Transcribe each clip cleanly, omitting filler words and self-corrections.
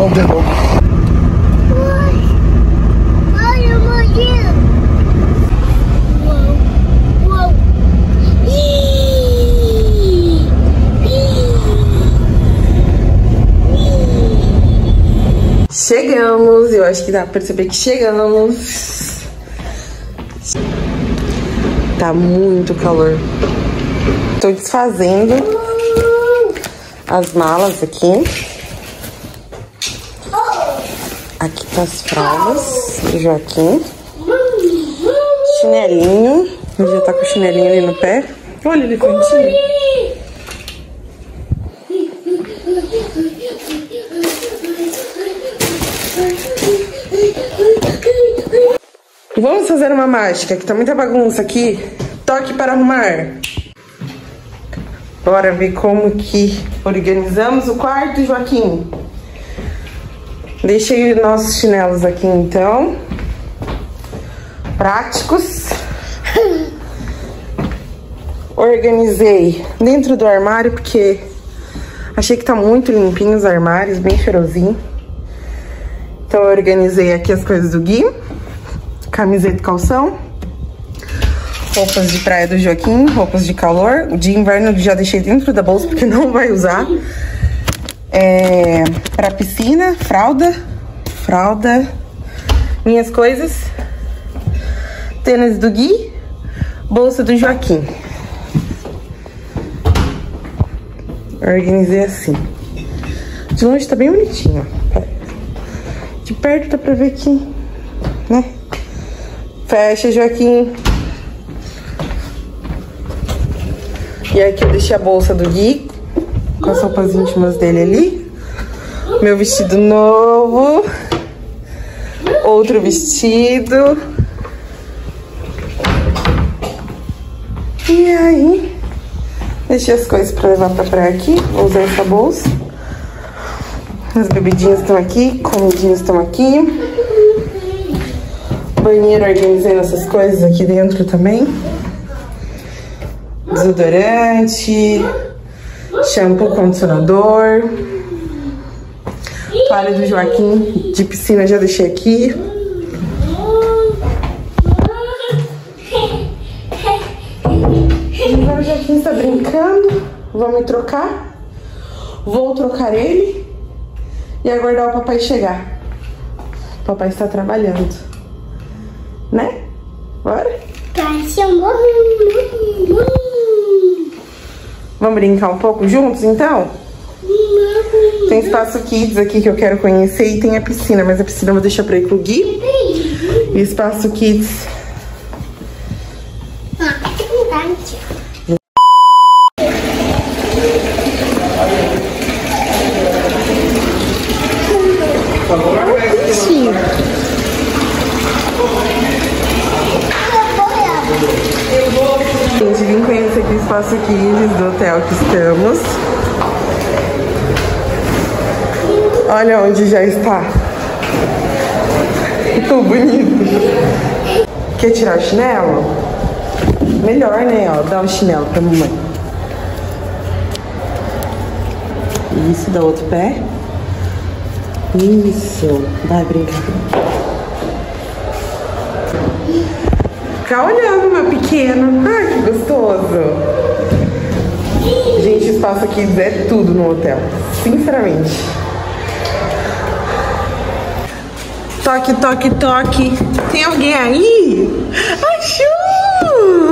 não deu. Olha, morreu. Uou. Chegamos, eu acho que dá pra perceber que chegamos. Tá muito calor. Tô desfazendo as malas aqui. Aqui tá as fraldas do Joaquim. Chinelinho. Ele já tá com o chinelinho ali no pé. Olha, elefantinho. Vamos fazer uma mágica, que tá muita bagunça aqui. Toque para arrumar. Bora ver como que organizamos o quarto, Joaquim. Deixei nossos chinelos aqui, então. Práticos. Organizei dentro do armário, porque achei que tá muito limpinho os armários, bem cheirosinho. Então eu organizei aqui as coisas do Gui. Camiseta e calção. Roupas de praia do Joaquim, roupas de calor. De inverno eu já deixei dentro da bolsa, porque não vai usar. Pra piscina, fralda, minhas coisas. Tênis do Gui, bolsa do Joaquim. Organizei assim. De longe tá bem bonitinho. De perto dá pra ver aqui, né? Fecha, Joaquim. E aqui eu deixei a bolsa do Gui, com as roupas íntimas dele ali. Meu vestido novo. Outro vestido. E aí, deixei as coisas pra levar pra praia aqui. Vou usar essa bolsa. As bebidinhas estão aqui, comidinhas estão aqui. Banheiro, organizei essas coisas aqui dentro também. Desodorante, shampoo, condicionador. Toalha do Joaquim de piscina já deixei aqui. Agora o Joaquim está brincando. Vou me trocar. Vou trocar ele e aguardar o papai chegar. O papai está trabalhando, né? Bora? Vamos brincar um pouco juntos, então? Tem espaço kids aqui que eu quero conhecer e tem a piscina, mas a piscina eu vou deixar pra ir com o Gui. E espaço kids... Gente, vim conhecer aqui o espaço kids do hotel que estamos. Olha onde já está. Ficou bonito. Quer tirar o chinelo? Melhor, né? Ó, dá um chinelo pra mamãe. Isso, dá outro pé. Isso. Vai brincar. Fica olhando, meu pequeno. Ai, que gostoso. Gente, o espaço aqui é tudo no hotel. Sinceramente. Toque, toque, toque. Tem alguém aí? Achu!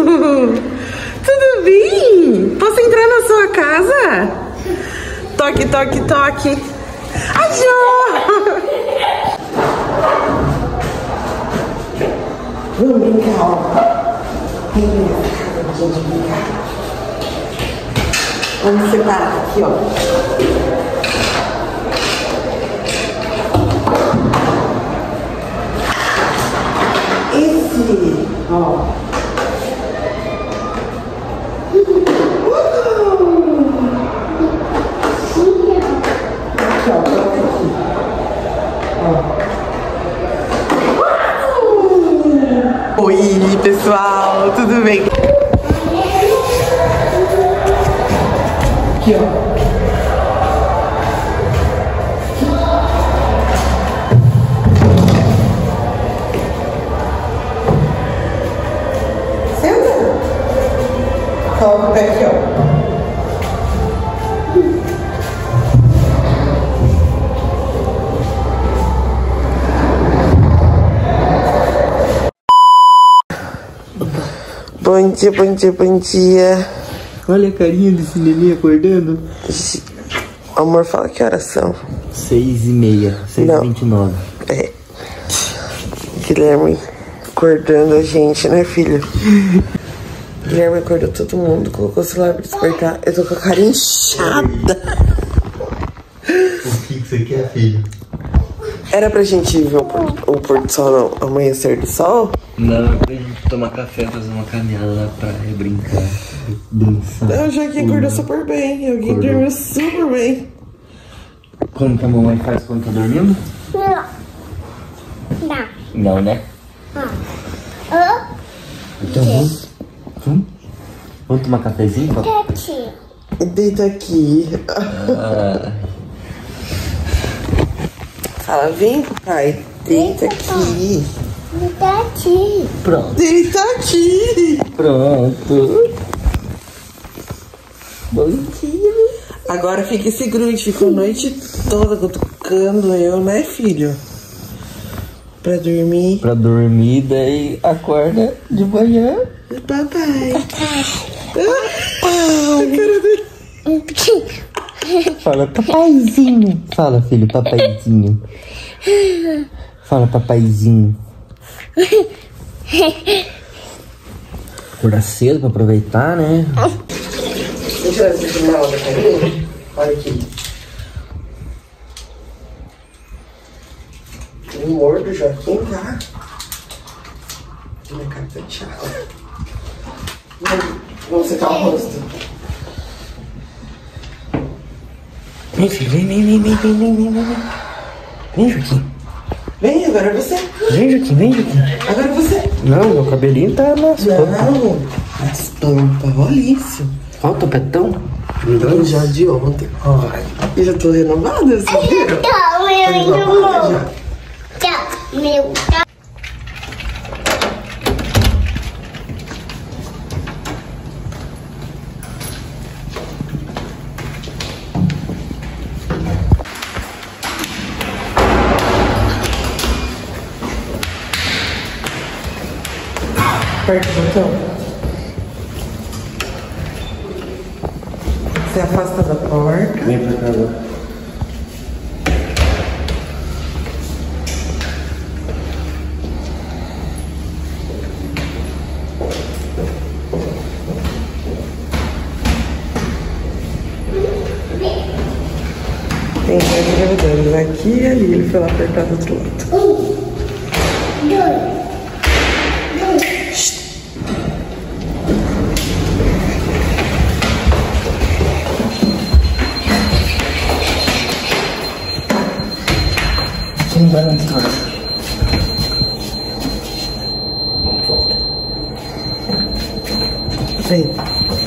Tudo bem? Posso entrar na sua casa? Toque, toque, toque. Achu! Vamos brincar, ó. Vem brincar, gente, brincar. Vamos separar aqui, ó. Esse, ó. Aqui, ó, coloca aqui. Ó. Oi, pessoal, tudo bem? Aqui, ó. coloca o pé aqui, ó. Bom dia, bom dia, bom dia. Olha a carinha desse neném acordando. Amor, fala que horas são? 6h30, 6h29. É. Guilherme acordando a gente, né, filho? Guilherme acordou todo mundo, colocou o celular pra despertar. Eu tô com a cara inchada. O que você quer, filho? Era pra gente ver o pôr do sol, não, o amanhecer do sol? Não, é pra gente tomar café, fazer uma caminhada na praia, brincar, dançar. Não, o Joaquim acordou super bem. Alguém dormiu super bem. Como que a mamãe faz quando tá dormindo? Não. Não. Não, né? Então vamos? Vamos tomar cafezinho? Tati. Deita aqui. Fala, vem, papai. Deita aqui. Tati. Pronto. Deita aqui. Pronto. Bom dia. Agora fica esse grude. Ficou a noite toda cutucando eu, né, filho? Pra dormir. Pra dormir, daí acorda de manhã. Papai. A cara dele. Fala, papaizinho. Fala, filho, papaizinho. Fala, papaizinho. Acordar cedo pra aproveitar, né? Deixa eu tirar esse mal da carinha. Olha aqui. O humor do Joaquim tá. Minha cara tá inchada. Vamos secar o rosto. Vem, filho, vem. Vem, Joaquim. Vem, agora é você. Vem, Joaquim. Agora é você. Não, meu cabelinho tá nas Não, as tampas, olha isso. Olha o topetão. Eu já de ontem. Olha, eu já tô renovada, você viu? Tchau, meu irmão. Tchau, meu. Aperta o botão. Você afasta da porta. Vem pra cá agora. Tem mais gravidades aqui e ali. Ele foi lá apertar do outro lado. 1, 2. Quem vai na história? Vamos volta. Vem.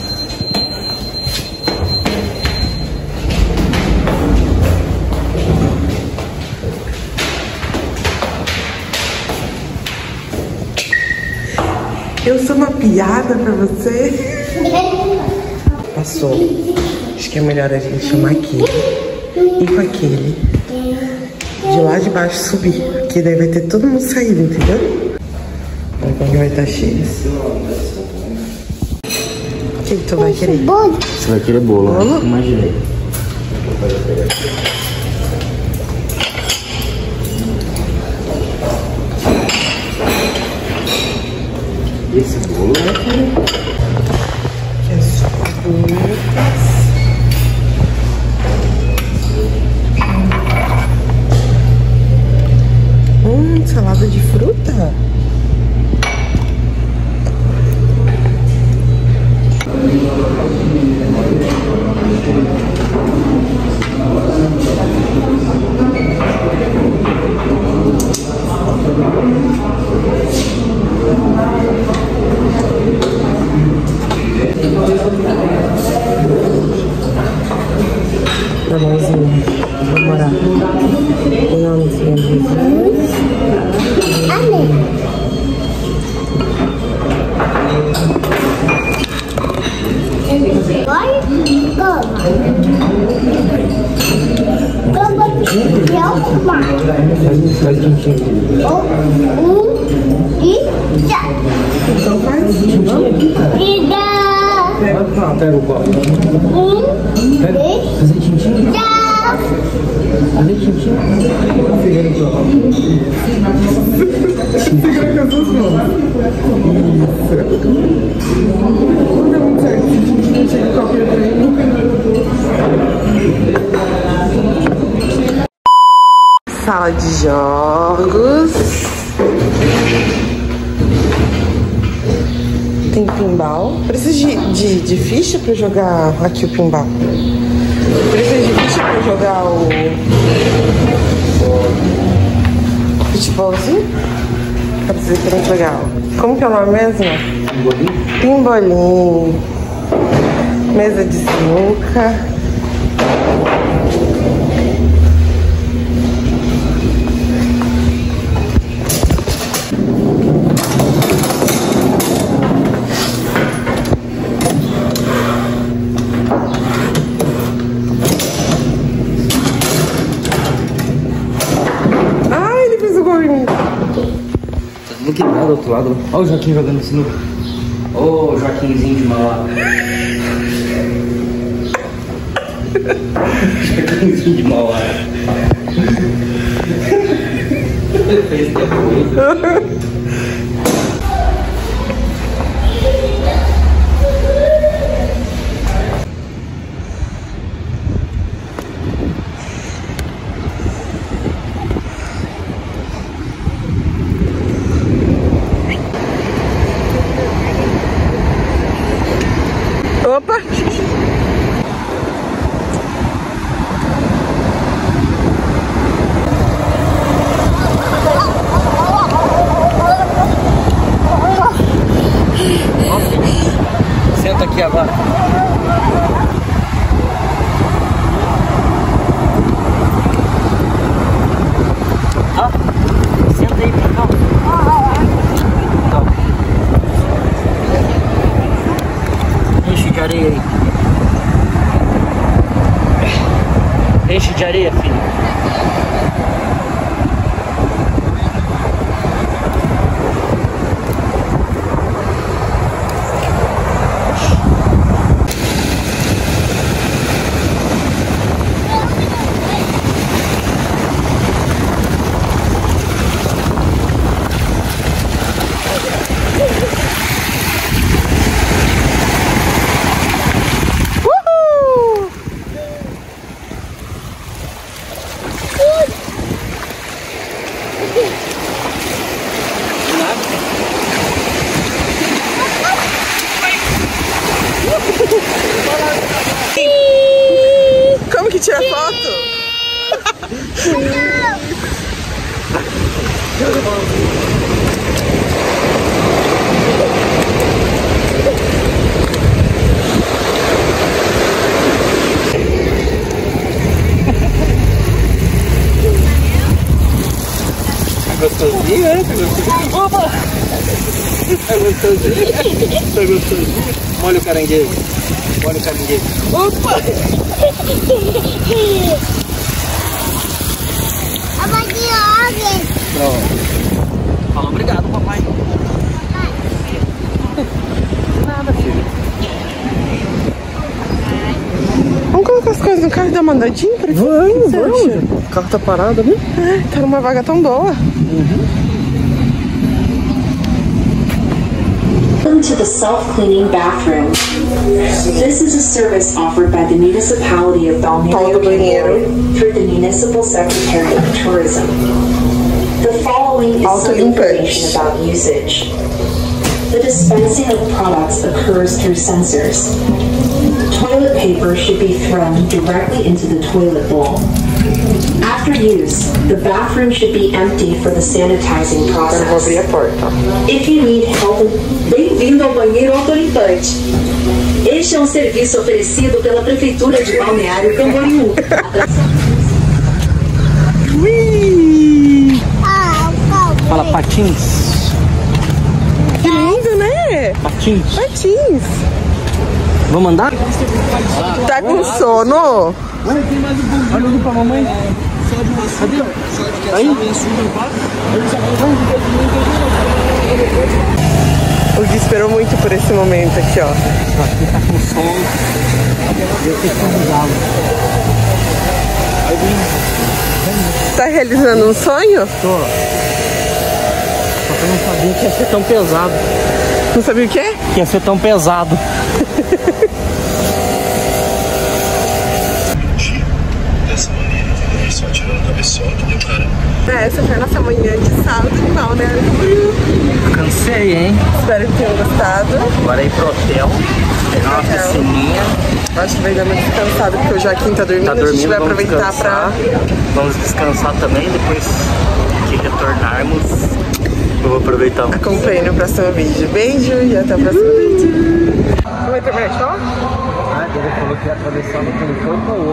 Eu sou uma piada pra você? Passou. Acho que é melhor a gente chamar aquele e com aquele de lá de baixo subir, porque daí vai ter todo mundo saindo, entendeu? Olha como vai estar cheio. O que tu vai querer? Você vai querer bolo, Bolo? Imaginei. Esse bolo É só frutas. Salada de fruta? Normalzinho. Vou morar. Em nome de Jesus. Amém. Vai, toma. Toma, eu mais. E já. Então faz. E já. Pega o copo. E Fazer tintim? já. Fazer tintim? Segura o copo. Segura com as duas mãos. Não deu muito certo. Chega o copo pra mim. Sala de jogos. Tem pinball. Precisa de ficha pra jogar aqui o pinball. Precisa de ficha pra jogar o futebolzinho. Pode dizer que é muito legal. Como que é o nome mesmo? Pimbolim. Mesa de sinuca. Tá tudo quebrado do outro lado. Olha o Joaquim jogando sinuca. Ô, o Joaquinzinho de Mauá. Joaquinzinho de Mauá. Opa! Senta aqui agora. Ah, senta aí, então. Enche de areia aí. Enche de areia, filho. Como que tira foto? Gostosinho, né? Tá gostosinho. Opa! Tá gostosinho. Tá gostosinho. Molha o caranguejo. Molha o caranguejo. Opa! Pronto. Fala obrigado, papai. Nada, filho. Vamos colocar as coisas no carro e dar uma andadinha pra ver? Vamos. O carro tá parado, né? Tá numa vaga tão boa. Welcome to the self-cleaning bathroom. This is a service offered by the municipality of Balneario Camboriú through the Municipal Secretary of Tourism. The following is some information about usage. The dispensing of products occurs through sensors. Toilet paper should be thrown directly into the toilet bowl. After use, the bathroom should be empty for the sanitizing process. Vou abrir a porta. If you need help, Bem-vindo ao banheiro autolimpante. Este é um serviço oferecido pela Prefeitura de Balneário Camboriú. Fala patins. Que lindo, né? Patins. Patins. Vamos andar? Tá com sono? Olha o pra mamãe. Cadê? Aí? O Gui esperou muito por esse momento aqui, ó. Aqui tá com sono. Eu tenho que convidá-lo. Tá realizando um sonho? Tô. Só que eu não sabia que ia ser tão pesado. Não sabia o quê? Que ia ser tão pesado. Dessa maneira, entendeu? Só tirando o cabeçote, deu cara. Essa foi a nossa manhã de sábado de Balneário Camboriú. Cansei, hein? Espero que tenham gostado. Agora é ir pro hotel. Pegar uma piscininha. Acho que vai dar uma descansada porque o Joaquim tá dormindo. Tá A gente dormindo, vai vamos aproveitar descansar. Vamos descansar também. Depois que retornarmos, eu vou aproveitar. Acompanhe no próximo vídeo. Beijo e até o próximo vídeo. Vai terminar de falar? Ah, ele falou que ia atravessar no canto ou